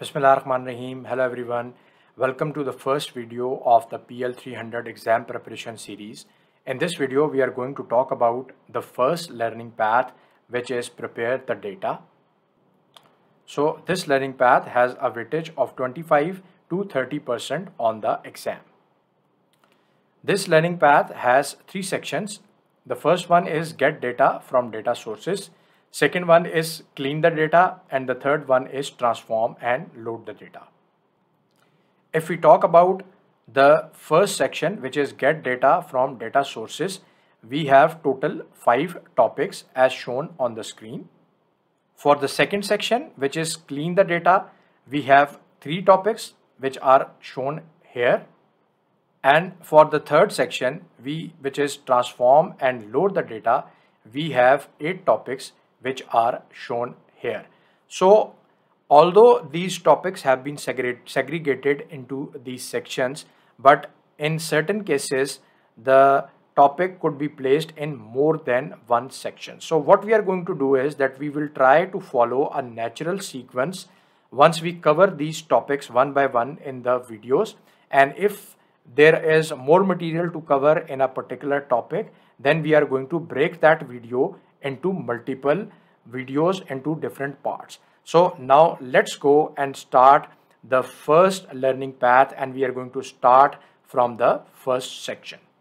Bismillahirrahmanirrahim. Hello everyone. Welcome to the first video of the PL-300 exam preparation series. In this video, we are going to talk about the first learning path, which is prepare the data. So this learning path has a weightage of 25 to 30% on the exam. This learning path has three sections. The first one is get data from data sources. Second one is clean the data, and the third one is transform and load the data. If we talk about the first section, which is get data from data sources, we have total 5 topics as shown on the screen. For the second section, which is clean the data, we have 3 topics which are shown here. And for the third section, which is transform and load the data, we have 8 topics which are shown here. So although these topics have been segregated into these sections, but in certain cases the topic could be placed in more than one section. So what we are going to do is that we will try to follow a natural sequence once we cover these topics one by one in the videos, and if there is more material to cover in a particular topic, then we are going to break that video into multiple videos into different parts. So now let's go and start the first learning path, and we are going to start from the first section.